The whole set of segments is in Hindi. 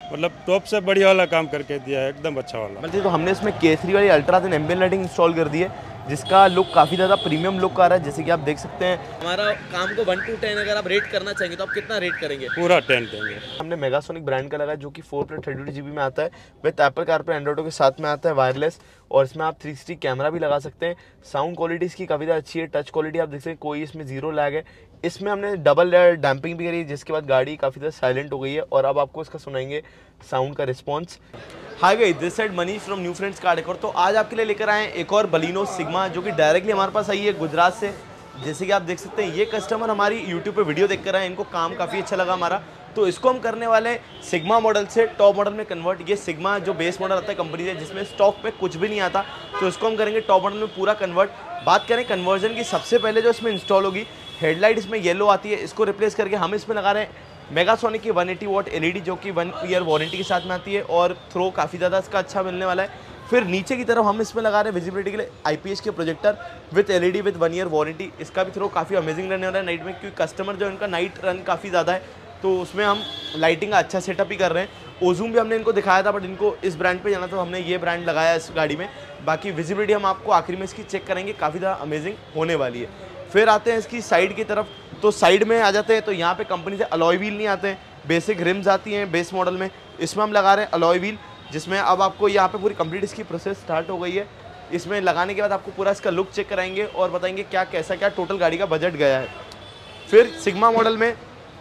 मतलब टॉप से बढ़िया वाला काम करके दिया है, एकदम अच्छा वाला। मतलब तो हमने इसमें केसरी वाली ultra thin ambient lighting install कर दी है, जिसका लुक काफ़ी ज़्यादा प्रीमियम लुक आ रहा है, जैसे कि आप देख सकते हैं। हमारा काम को 1 to 10 अगर आप रेट करना चाहेंगे तो आप कितना रेट करेंगे? पूरा 10 देंगे। हमने मेगासोनिक ब्रांड का लगाया, जो कि 4+32 GB में आता है, विद एप्पल कारप्ले एंड्रॉइड के साथ में आता है वायरलेस, और इसमें आप 360 कैमरा भी लगा सकते हैं। साउंड क्वालिटी इसकी काफ़ी ज़्यादा अच्छी है, टच क्वालिटी आप देख सकते हैं, कोई इसमें जीरो लैग है। इसमें हमने डबल लेयर डैम्पिंग भी करी है, जिसके बाद गाड़ी काफ़ी ज़्यादा साइलेंट हो गई है। और अब आपको इसका सुनाएंगे साउंड का response. Hi guys, this side Manish from new friends car decor. तो आज आपके लिए लेकर आए हैं एक और बलिनो सिग्मा, जो कि डायरेक्टली हमारे पास आई है गुजरात से। जैसे कि आप देख सकते हैं, ये कस्टमर हमारी यूट्यूब पे वीडियो देख कर आए, इनको काम काफ़ी अच्छा लगा हमारा, तो इसको हम करने वाले हैं सिग्मा मॉडल से टॉप मॉडल में कन्वर्ट। ये सिग्मा जो बेस मॉडल आता है कंपनी से, जिसमें स्टॉक पे कुछ भी नहीं आता, तो इसको हम करेंगे टॉप मॉडल में पूरा कन्वर्ट। बात करें कन्वर्जन की, सबसे पहले जो इसमें इंस्टॉल होगी, हेडलाइट इसमें येलो आती है, इसको रिप्लेस करके हम इसमें लगा रहे हैं मेगासोनिक की 180 वॉट LED, जो कि 1 ईयर वारंटी के साथ में आती है, और थ्रो काफ़ी ज़्यादा इसका अच्छा मिलने वाला है। फिर नीचे की तरफ हम इसमें लगा रहे हैं विजिबिलिटी के लिए IPS के projector with LED with 1 year warranty. इसका भी थ्रो काफ़ी अमेजिंग रहने वाला है नाइट में, क्योंकि कस्टमर जो इनका नाइट रन काफ़ी ज़्यादा है, तो उसमें हम लाइटिंग का अच्छा सेटअप ही कर रहे हैं। ओजूम भी हमने इनको दिखाया था, बट इनको इस ब्रांड पे जाना था, तो हमने ये ब्रांड लगाया इस गाड़ी में। बाकी विजिबिलिटी हम आपको आखिरी में इसकी चेक करेंगे, काफ़ी ज़्यादा अमेजिंग होने वाली है। फिर आते हैं इसकी साइड की तरफ, तो साइड में आ जाते हैं, तो यहाँ पे कंपनी से अलॉय व्हील नहीं आते हैं, बेसिक रिम्स आती हैं बेस मॉडल में। इसमें हम लगा रहे हैं अलॉय व्हील, जिसमें अब आपको यहाँ पे पूरी कंप्लीट इसकी प्रोसेस स्टार्ट हो गई है। इसमें लगाने के बाद आपको पूरा इसका लुक चेक कराएंगे और बताएंगे क्या कैसा क्या टोटल गाड़ी का बजट गया है। फिर सिग्मा मॉडल में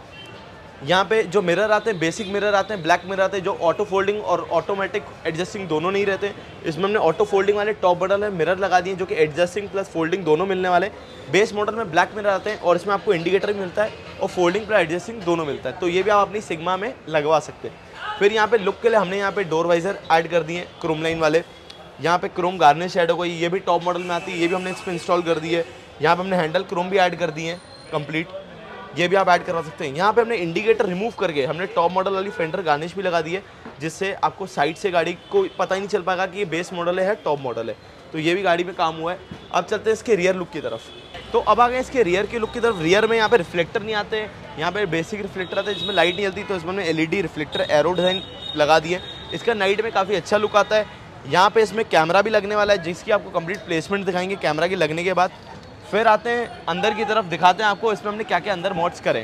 यहाँ पे जो मिरर आते हैं, बेसिक मिरर आते हैं, ब्लैक मिरर आते हैं, जो ऑटो फोल्डिंग और ऑटोमेटिक एडजस्टिंग दोनों नहीं रहते। इसमें हमने ऑटो फोल्डिंग वाले टॉप मॉडल में मिरर लगा दिए, जो कि एडजस्टिंग प्लस फोल्डिंग दोनों मिलने वाले। बेस मॉडल में ब्लैक मिरर आते हैं, और इसमें आपको इंडिकेटर भी मिलता है, और फोल्डिंग प्लस एडजस्टिंग दोनों मिलता है, तो ये भी आप अपनी सिग्मा में लगवा सकते हैं। फिर यहाँ पे लुक के लिए हमने यहाँ पे डोर वाइजर ऐड कर दिए क्रोम लाइन वाले। यहाँ पे क्रोम गार्निश ऐड हो गई, ये भी टॉप मॉडल में आती है, ये भी हमने इस पर इंस्टॉल कर दी है। यहाँ पे हमने हैंडल क्रोम भी ऐड कर दिए हैं कंप्लीट, ये भी आप ऐड करवा सकते हैं। यहाँ पे हमने इंडिकेटर रिमूव करके हमने टॉप मॉडल वाली फेंडर गार्निश भी लगा दी है, जिससे आपको साइड से गाड़ी को पता ही नहीं चल पाएगा कि ये बेस मॉडल है टॉप मॉडल है, तो ये भी गाड़ी में काम हुआ है। अब चलते हैं इसके रियर लुक की तरफ। तो अब आ गए इसके रियर की लुक की तरफ। रियर में यहाँ पे रिफ्लेक्टर नहीं आते हैं, यहाँ पे बेसिक रिफ्लेक्टर आते हैं जिसमें लाइट नहीं जलती, तो इसमें हमने LED रिफ्लेक्टर एरो डिज़ाइन लगा दिए। इसका नाइट में काफ़ी अच्छा लुक आता है। यहाँ पे इसमें कैमरा भी लगने वाला है, जिसकी आपको कंप्लीट प्लेसमेंट दिखाएंगे कैमरा के लगने के बाद। फिर आते हैं अंदर की तरफ, दिखाते हैं आपको इसमें हमने क्या क्या अंदर मॉड्स करें।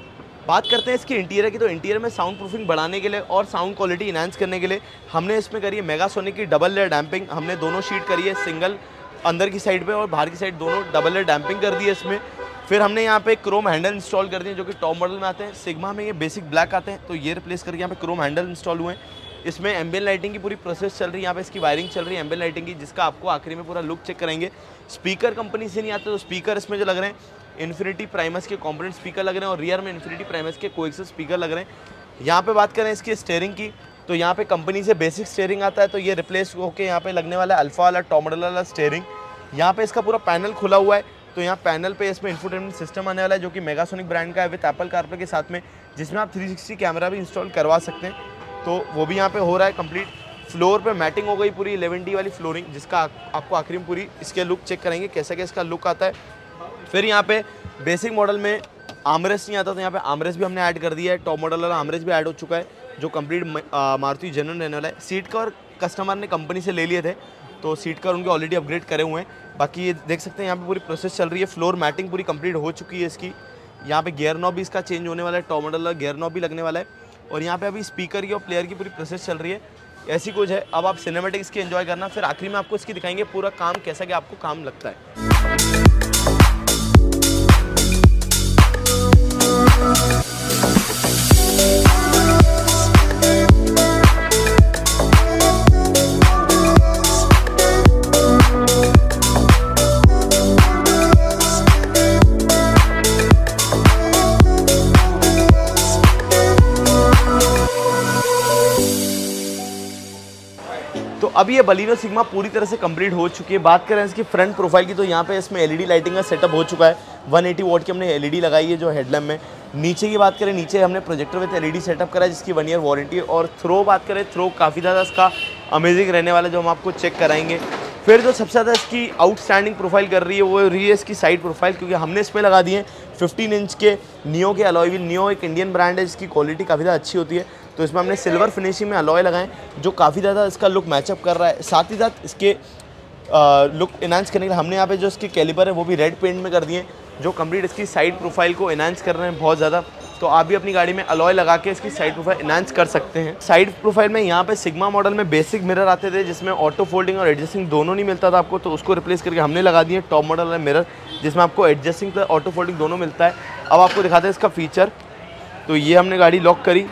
बात करते हैं इसकी इंटीरियर की, तो इंटीरियर में साउंड प्रूफिंग बढ़ाने के लिए और साउंड क्वालिटी इनहांस करने के लिए हमने इसमें करी है मेगासोनिक की डबल लेयर डैम्पिंग। हमने दोनों शीट करी है, सिंगल अंदर की साइड पे और बाहर की साइड दोनों डबल लेयर डैम्पिंग कर दी है इसमें। फिर हमने यहाँ पे क्रोम हैंडल इंस्टॉल कर दिए, जो कि टॉप मॉडल में आते हैं। सिग्मा में ये बेसिक ब्लैक आते हैं, तो ये रिप्लेस करके यहाँ पे क्रोम हैंडल इंस्टॉल हुए हैं। इसमें एम्बिएंट लाइटिंग की पूरी प्रोसेस चल रही है, यहाँ पे इसकी वायरिंग चल रही है एम्बिएंट लाइटिंग की, जिसका आपको आखिरी में पूरा लुक चेक करेंगे। स्पीकर कंपनी से नहीं आते, तो स्पीकर इसमें जो लग रहे हैं इन्फिनिटी प्राइमस के कॉम्पोनेंट स्पीकर लग रहे हैं, और रियर में इन्फिनिटी प्राइमस के कोएक्सियल स्पीकर लग रहे हैं। यहाँ पे बात करें इसकी स्टीयरिंग की, तो यहाँ पे कंपनी से बेसिक स्टीयरिंग आता है, तो ये रिप्लेस होकर यहाँ पे लगने वाला है अल्फा वाला टॉप मॉडल वाला स्टीयरिंग। यहाँ पे इसका पूरा पैनल खुला हुआ है, तो यहाँ पैनल पे इसमें इंफोटेनमेंट सिस्टम आने वाला है, जो कि मेगासोनिक ब्रांड का है विद एप्पल कारप्ले के साथ में, जिसमें आप 360 कैमरा भी इंस्टॉल करवा सकते हैं, तो वो भी यहाँ पे हो रहा है कंप्लीट। फ्लोर पे मैटिंग हो गई पूरी 11D वाली फ्लोरिंग, जिसका आपको आखिरी में पूरी इसके लुक चेक करेंगे कैसा क्या इसका लुक आता है। फिर यहाँ पे बेसिक मॉडल में आर्मरेस्ट नहीं आता, तो यहाँ पे आर्मरेस्ट भी हमने ऐड कर दिया है, टॉप मॉडल वाला आर्मरेस्ट भी ऐड हो चुका है, जो कंप्लीट मारुति जेन्युइन रहने वाला है। सीट कवर कस्टमर ने कंपनी से ले लिए थे, तो सीट कवर उनके ऑलरेडी अपग्रेड करे हुए हैं। बाकी ये देख सकते हैं यहाँ पे पूरी प्रोसेस चल रही है, फ्लोर मैटिंग पूरी कंप्लीट हो चुकी है इसकी। यहाँ पे गियर नॉब भी इसका चेंज होने वाला है, टॉप मॉडल वाला गियर नॉब भी लगने वाला है, और यहाँ पे अभी स्पीकर की और प्लेयर की पूरी प्रोसेस चल रही है। ऐसी कुछ है, अब आप सिनेमैटिक इसकी एंजॉय करना, फिर आखिरी में आपको इसकी दिखाएंगे पूरा काम कैसा क्या आपको काम लगता है। तो अब ये बलिनो सिग्मा पूरी तरह से कंप्लीट हो चुकी है। बात करें इसकी फ्रंट प्रोफाइल की, तो यहाँ पे इसमें LED लाइटिंग का सेटअप हो चुका है। 180 वॉट की हमने LED लगाई है जो हेडलैम्प में। नीचे की बात करें, नीचे हमने प्रोजेक्टर विद LED सेटअप करा है, जिसकी 1 ईयर वारंटी है। और थ्रो बात करें, थ्रो काफ़ी ज़्यादा इसका अमेजिंग रहने वाला है, जो हम आपको चेक कराएंगे। फिर जो सबसे ज़्यादा इसकी आउटस्टैंडिंग प्रोफाइल कर रही है वो रही है इसकी साइड प्रोफाइल, क्योंकि हमने इस पर लगा दिए 15 इंच के नियो के अलॉय व्हील। नियो एक इंडियन ब्रांड है जिसकी क्वालिटी काफ़ी ज़्यादा अच्छी होती है, तो इसमें हमने सिल्वर फिनिशिंग में अलॉय लगाए जो काफ़ी ज़्यादा इसका लुक मैचअप कर रहा है। साथ ही साथ इसके लुक इनहांस करने के लिए हमने यहाँ पे जो इसके कैलिपर है वो भी रेड पेंट में कर दिए, जो कंप्लीट इसकी साइड प्रोफाइल को इनहांस कर रहे हैं बहुत ज़्यादा। तो आप भी अपनी गाड़ी में अलॉय लगा के इसकी साइड प्रोफाइल इनहांस कर सकते हैं। साइड प्रोफाइल में यहाँ पे सिग्मा मॉडल में बेसिक मिरर आते थे जिसमें ऑटो फोल्डिंग और एडजस्टिंग दोनों नहीं मिलता था आपको, तो उसको रिप्लेस करके हमने लगा दिए टॉप मॉडल वाले मिरर जिसमें आपको एडजस्टिंग प्लस ऑटो फोल्डिंग दोनों मिलता है। अब आपको दिखाते हैं इसका फीचर। तो ये हमने गाड़ी लॉक करी,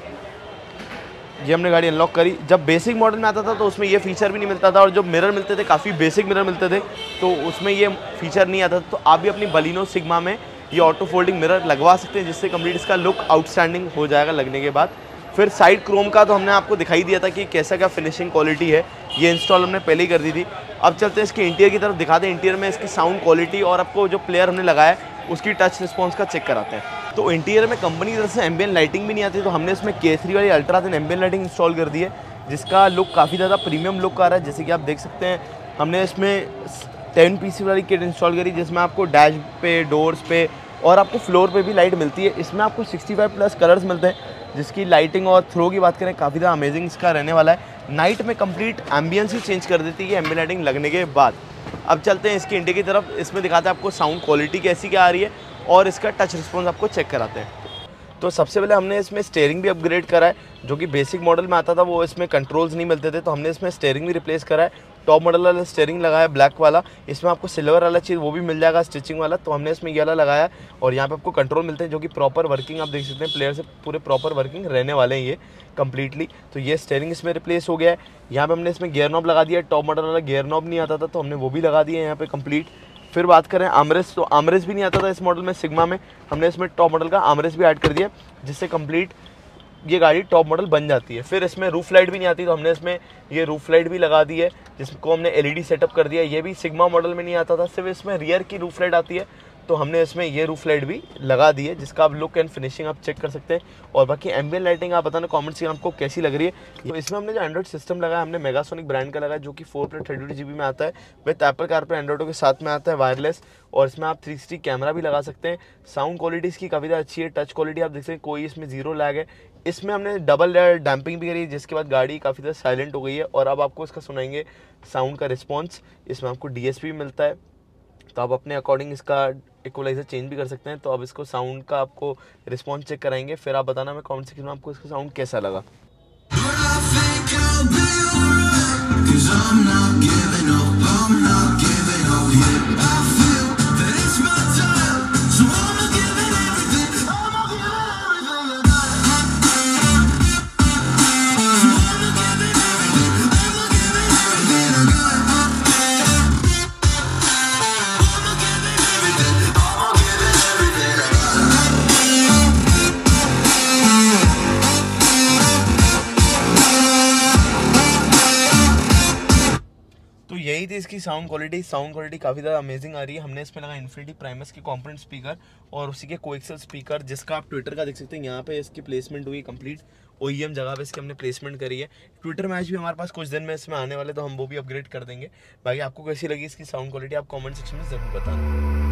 ये हमने गाड़ी अनलॉक करी। जब बेसिक मॉडल में आता था तो उसमें ये फीचर भी नहीं मिलता था, और जो मिरर मिलते थे काफ़ी बेसिक मिरर मिलते थे तो उसमें ये फीचर नहीं आता था। तो आप भी अपनी बलिनो सिग्मा में ये ऑटो फोल्डिंग मिरर लगवा सकते हैं जिससे कंप्लीट इसका लुक आउटस्टैंडिंग हो जाएगा लगने के बाद। फिर साइड क्रोम का तो हमने आपको दिखाई दिया था कि कैसा क्या फिनिशिंग क्वालिटी है, ये इंस्टॉल हमने पहले ही कर दी थी। अब चलते हैं इसके इंटीरियर की तरफ, दिखाते हैं इंटीरियर में इसकी साउंड क्वालिटी और आपको जो प्लेयर हमने लगाया है उसकी टच रिस्पॉन्स का चेक कराते हैं। तो इंटीरियर में कंपनी की तरफ से एम्बियन लाइटिंग भी नहीं आती, तो हमने इसमें K3 वाली ultra thin ambient lighting install कर दी है जिसका लुक काफ़ी ज़्यादा प्रीमियम लुक आ रहा है। जैसे कि आप देख सकते हैं हमने इसमें 10 पीसी वाली किट इंस्टॉल करी जिसमें आपको डैश पे, डोर्स पे और आपको फ्लोर पे भी लाइट मिलती है। इसमें आपको 65+ कलर्स मिलते हैं जिसकी लाइटिंग और थ्रो की बात करें काफ़ी ज़्यादा अमेजिंग इसका रहने वाला है। नाइट में कंप्लीट एम्बियंस ही चेंज कर देती है एम्बियन लाइटिंग लगने के बाद। अब चलते हैं इसके इंटीरियर की तरफ, इसमें दिखाते हैं आपको साउंड क्वालिटी कैसी क्या आ रही है और इसका टच रिस्पॉन्स आपको चेक कराते हैं। तो सबसे पहले हमने इसमें स्टीयरिंग भी अपग्रेड करा है, जो कि बेसिक मॉडल में आता था वो इसमें कंट्रोल्स नहीं मिलते थे, तो हमने इसमें स्टीयरिंग भी रिप्लेस करा है। टॉप मॉडल वाला स्टीयरिंग लगाया ब्लैक वाला, इसमें आपको सिल्वर वाला चीज़ वो भी मिल जाएगा स्टिचिंग वाला, तो हमने इसमें ये वाला लगाया और यहाँ पे आपको कंट्रोल मिलते हैं जो कि प्रॉपर वर्किंग आप देख सकते हैं प्लेयर से पूरे प्रॉपर वर्किंग रहने वाले हैं ये कम्प्लीटली। तो ये स्टीयरिंग इसमें रिप्लेस हो गया है। यहाँ पे हमने इसमें गियर नॉब लगा दिया है, टॉप मॉडल वाला गियर नॉब नहीं आता था तो हमने वो भी लगा दिया है यहाँ पे कंप्लीट। फिर बात करें आर्मरेस्ट, तो आर्मरेस्ट भी नहीं आता था इस मॉडल में सिग्मा में, हमने इसमें टॉप मॉडल का आर्मरेस्ट भी ऐड कर दिया जिससे कंप्लीट ये गाड़ी टॉप मॉडल बन जाती है। फिर इसमें रूफ लाइट भी नहीं आती तो हमने इसमें ये रूफ लाइट भी लगा दी है जिसको हमने LED सेटअप कर दिया। ये भी सिग्मा मॉडल में नहीं आता था, सिर्फ इसमें रियर की रूफ लाइट आती है तो हमने इसमें ये रूफ लाइट भी लगा दी है जिसका आप लुक एंड फिनिशिंग आप चेक कर सकते हैं। और बाकी एम्बियन लाइटिंग आप बताना कमेंट से आपको कैसी लग रही है। तो इसमें हमने जो एंड्रॉइड सिस्टम लगाया हमने मेगासोनिक ब्रांड का लगाया जो कि 4+32 GB में आता है, विद एप्पल कारप्ले एंड्रॉइड के साथ में आता है वायरलेस, और इसमें आप 360 कैमरा भी लगा सकते हैं। साउंड क्वालिटी इसकी काफ़ी ज़्यादा अच्छी है, टच क्वालिटी आप देख सकते हैं कोई इसमें जीरो लैग है। इसमें हमने डबल लेयर डैम्पिंग भी करी जिसके बाद गाड़ी काफ़ी ज़्यादा साइलेंट हो गई है। और अब आपको इसका सुनाएंगे साउंड का रिस्पॉन्स। इसमें आपको DSP भी मिलता है तो आप अपने अकॉर्डिंग इसका इक्वलाइजर चेंज भी कर सकते हैं। तो अब इसको साउंड का आपको रिस्पॉन्स चेक कराएंगे, फिर आप बताना मैं कमेंट सेक्शन में आपको इसका साउंड कैसा लगा। तो यही थी इसकी साउंड क्वालिटी काफ़ी ज़्यादा अमेजिंग आ रही है। हमने इसमें लगा इन्फिनिटी प्राइमस के कॉम्पोनेंट स्पीकर और उसी के कोएक्सियल स्पीकर जिसका आप ट्विटर का देख सकते हैं। यहाँ पे इसकी प्लेसमेंट हुई कंप्लीट OEM जगह पे इसकी हमने प्लेसमेंट करी है। ट्विटर मैच भी हमारे पास कुछ दिन में इसमें आने वाले तो हम वो भी अपग्रेड कर देंगे। बाकी आपको कैसी लगी इसकी साउंड क्वालिटी आप कॉमेंट सेक्शन में ज़रूर बताना।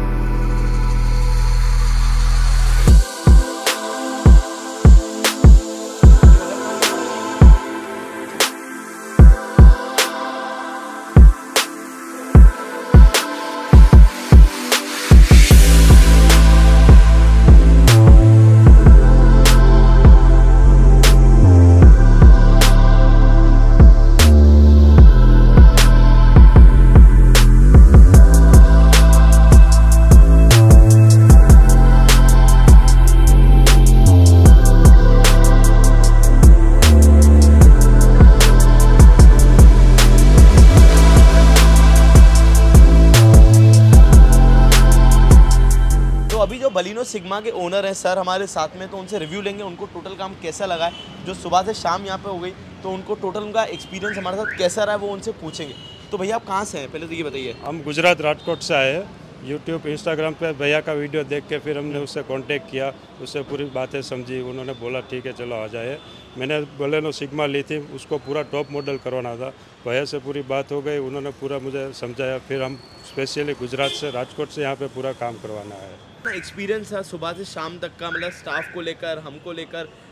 बलिनो सिग्मा के ओनर हैं सर हमारे साथ में, तो उनसे रिव्यू लेंगे उनको टोटल काम कैसा लगा है। जो सुबह से शाम यहाँ पे हो गई तो उनको टोटल उनका एक्सपीरियंस हमारे साथ कैसा रहा है वो उनसे पूछेंगे। तो भैया आप कहाँ से हैं पहले तो ये बताइए। हम गुजरात राजकोट से आए हैं। यूट्यूब इंस्टाग्राम पे भैया का वीडियो देख के फिर हमने उससे कांटेक्ट किया, उससे पूरी बातें समझी। उन्होंने बोला ठीक है चलो आ जाए। मैंने बलेनो सिग्मा ली थी, उसको पूरा टॉप मॉडल करवाना था। भैया से पूरी बात हो गई, उन्होंने पूरा मुझे समझाया। फिर हम स्पेशली गुजरात से राजकोट से यहाँ पे पूरा काम करवाना है। एक्सपीरियंस है सुबह से शाम तक का, मतलब स्टाफ को लेकर हमको लेकर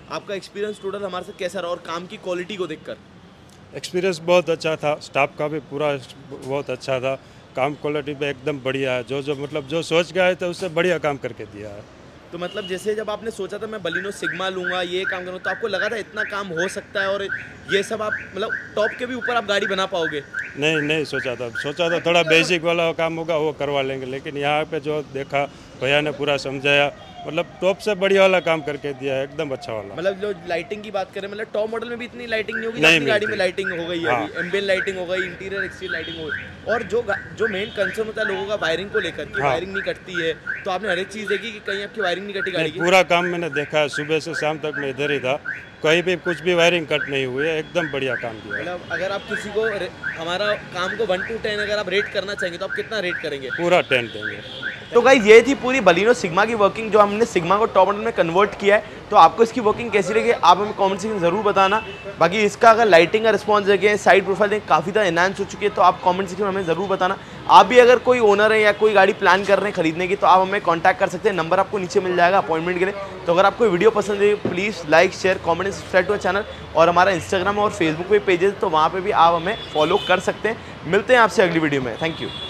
आपका एक्सपीरियंस टोटल हमारे साथ कैसा रहा और काम की क्वालिटी को देखकर? एक्सपीरियंस बहुत अच्छा था, स्टाफ का भी पूरा बहुत अच्छा था, काम क्वालिटी पे एकदम बढ़िया है, जो मतलब जो सोच के आए थे उससे बढ़िया काम करके दिया है। तो मतलब जैसे जब आपने सोचा था मैं बलिनो सिग्मा लूँगा, ये काम करूँ, तो आपको लगा था इतना काम हो सकता है और ये सब आप मतलब टॉप के भी ऊपर आप गाड़ी बना पाओगे? नहीं सोचा था थोड़ा बेसिक वाला काम होगा वो करवा लेंगे, लेकिन यहाँ पे जो देखा भैया ने पूरा समझाया, मतलब टॉप से बढ़िया वाला काम करके दिया है, एकदम अच्छा वाला। मतलब जो लाइटिंग की बात करें, मतलब टॉप मॉडल में भी इतनी लाइटिंग नहीं होगी, नहीं अपनी गाड़ी में मिलती। लाइटिंग हो गई है हाँ। अभी, एम्बिएंट लाइटिंग हो गई, इंटीरियर एक्सटीरियर लाइटिंग हो गई, और जो मेन कंसर्न होता है लोगों का वायरिंग को लेकर कि हाँ। वायरिंग नहीं कटती है, तो आपने हर एक चीज़ देखी कि कहीं आपकी वायरिंग नहीं कटी गाड़ी की? पूरा काम मैंने देखा है, सुबह से शाम तक मैं इधर ही था, कहीं भी कुछ भी वायरिंग कट नहीं हुई है, एकदम बढ़िया काम किया है। मतलब अगर आप किसी को हमारा काम को 1 to 10 अगर आप रेट करना चाहेंगे तो आप कितना रेट करेंगे? पूरा 10 देंगे। तो गाइस ये थी पूरी बलिनो सिग्मा की वर्किंग, जो हमने सिग्मा को टॉप मॉडल में कन्वर्ट किया है। तो आपको इसकी वर्किंग कैसी लगी आप हमें कमेंट सेक्शन में ज़रूर बताना। बाकी इसका अगर लाइटिंग का रिस्पॉन्स देखें, साइड प्रोफाइल देखें, काफ़ी ज़्यादा एनहांस हो चुकी है, तो आप कमेंट सेक्शन में हमें ज़रूर बताना। आप भी अगर कोई ओनर है या कोई गाड़ी प्लान कर रहे हैं खरीदने की, तो आप हमें कॉन्टैक्ट कर सकते हैं, नंबर आपको नीचे मिल जाएगा अपॉइंटमेंट के लिए। तो अगर आपको वीडियो पसंद है please like share comment subscribe to channel, और हमारा इंस्टाग्राम और फेसबुक पे पेजेस तो वहाँ पर भी आप हमें फॉलो कर सकते हैं। मिलते हैं आपसे अगली वीडियो में, थैंक यू।